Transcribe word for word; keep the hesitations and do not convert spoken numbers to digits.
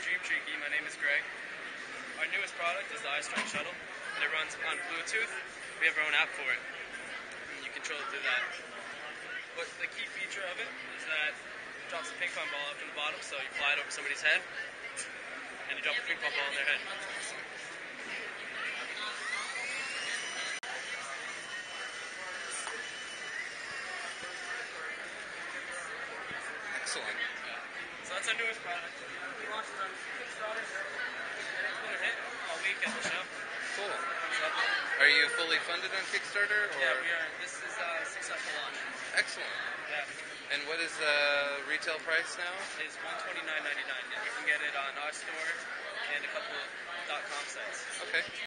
Dream Tricky. My name is Greg. Our newest product is the iStrike Shuttle, and it runs on Bluetooth. We have our own app for it, and you control it through that. What the key feature of it is that it drops a ping pong ball up from the bottom, so you fly it over somebody's head, and you drop a ping pong ball in their head. Excellent. Yeah. So that's our newest product. We launched it on Kickstarter. It's been a hit all week at the show. Cool. So, Are you fully funded on Kickstarter? Or? yeah, we are. This is a successful launch. Excellent. Yeah. And what is the retail price now? It's one twenty-nine ninety-nine. You can get it on our store and a couple of dot com sites. Okay.